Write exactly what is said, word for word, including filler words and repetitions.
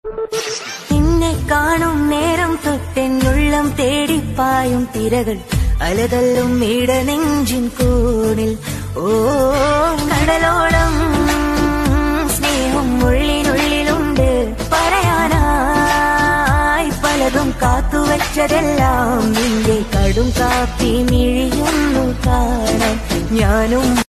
നിന്നെ കാണും നേരം തൊട്ടെന്നുള്ളം തേടിപ്പായും തിരകൾ അലതല്ലും ഇടനെഞ്ചിൻ കോണിൽ. ഓ കടലോളം സ്നേഹം ഉള്ളിനുള്ളിലുണ്ട്, പറയാനായി പലതും കാത്തുവച്ചതെല്ലാം നിന്റെ കടും കാപ്പി മിഴിയൊന്നു കാണാൻ ഞാനും